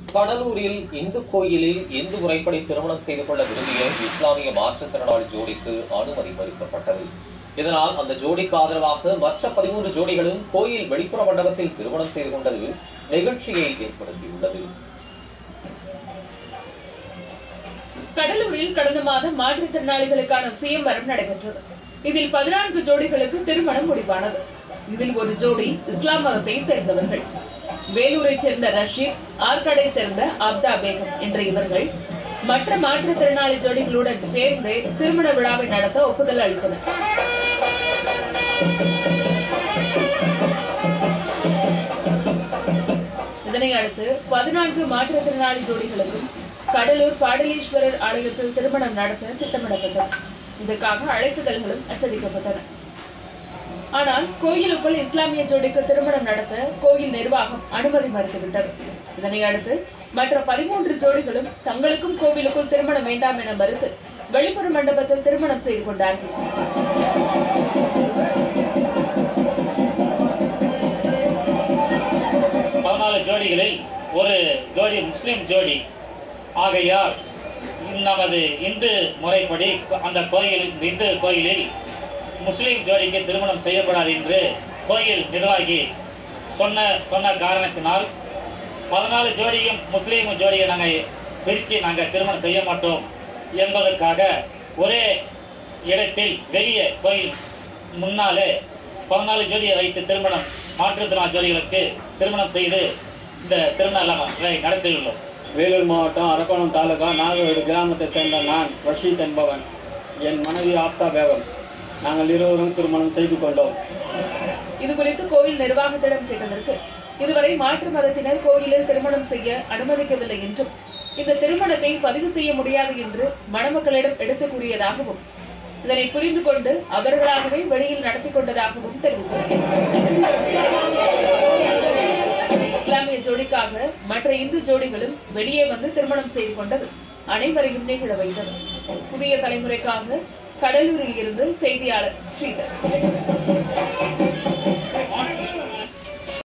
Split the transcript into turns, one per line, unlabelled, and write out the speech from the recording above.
கடலூரில் இந்து கோயிலில் இந்து முறைப்படி திருமணம் செய்து கொள்ள விரும்பிய இஸ்லாமிய மாற்றுத்திறனாளி ஜோடிக்கு அனுமதி மறுக்கப்பட்டது. இதனால் அந்த ஜோடிக்கு ஆதரவாக மற்ற 13 ஜோடிகளும் கோயில் வெளிப்புற மண்டபத்தில் திருமணம் செய்து கொண்டது நிகழ்ச்சியை ஏற்படுத்தியுள்ளது.
கடலூரில் கடந்த மாதம் மாற்றுத்திறனாளிகளுக்கான சுயம்வரம் நடைபெற்றது. இதில் 14 ஜோடிகளுக்கு திருமணம் முடிவானது. இதில் ஒரு ஜோடி இஸ்லாம் மதத்தை சேர்ந்தவர்கள். வேலூரை சேர்ந்த ரஷீத், ஆற்காடை சேர்ந்த அப்தா பேகம் என்ற இவர்கள் மற்ற மாற்றுத்திறனாளி ஜோடிகளுடன் சேர்ந்து திருமண விழாவை நடத்த ஒப்புதல் அளித்தனர். இதனை அடுத்து 14 மாற்றுத்திறனாளி ஜோடிகளுக்கும் கடலூர் பாடலீஸ்வரர் ஆலயத்தில் திருமணம் நடத்த திட்டமிடப்பட்டது. இதற்காக அழைப்புதல்களும் அச்சடிக்கப்பட்டன. ஆனால் கோயிலுக்குள் இஸ்லாமிய ஜோடிக்கு திருமணம் நடத்த கோயில் நிர்வாகம் அனுமதி மறுத்துவிட்டது. இதனை அடுத்து மற்ற 13 ஜோடிகளும் தங்களுக்கும் கோவிலுக்குள் திருமணம் வேண்டாம் என மறுத்து வெளிப்புற மண்டபத்தில் திருமணம் செய்து கொண்டார்கள்.
ஜோடிகளில் ஒரு ஜோடி முஸ்லிம் ஜோடி ஆகையால் நமது இந்து முறைப்படி அந்த இந்து கோயிலில் முஸ்லிம் ஜோடிக்கு திருமணம் செய்யப்படாது என்று கோயில் நிர்வாகி சொன்ன காரணத்தினால் 14 ஜோடியும் முஸ்லீம் ஜோடியை நாங்கள் திருமணம் செய்ய மாட்டோம் என்பதற்காக ஒரே இடத்தில் வெளியே கோயில் முன்னாலே 14 ஜோடியை வைத்து திருமணம் மாற்றுத்திறனாளி ஜோடிகளுக்கு திருமணம் செய்து இந்த திருநாளை நடத்தியுள்ளோம்.
வேலூர் மாவட்டம் அரக்கோணம் தாலுகா நாகவேடு கிராமத்தை சேர்ந்த நான் ரஷீத் என்பவன், என் மனைவி ஆப்தா பேகம், நாங்கள் இருவரும் திருமணம் செய்து கொண்டோம்.
இது குறித்து கோயில் நிர்வாகத்திடம் கேட்டதற்கு இதுவரை மாற்று மதத்தினர் கோயிலில் திருமணம் செய்ய அனுமதிக்கவில்லை என்றும் இந்த திருமணத்தை பதிவு செய்ய முடியாது என்று மணமக்களிடம் எடுத்துக் கூறியதாகவும் இதனை புரிந்து கொண்டு அவர்களாகவே வெளியில் நடத்தி கொண்டதாகவும் தெரிவித்தனர். இஸ்லாமிய ஜோடிக்காக மற்ற இந்து ஜோடிகளும் வெளியே வந்து திருமணம் செய்து கொண்டது அனைவரையும் நெகிழ வைத்தது. புதிய தலைமுறைக்காக கடலூரில் இருந்து செய்தியாளர் ஸ்ரீதர்.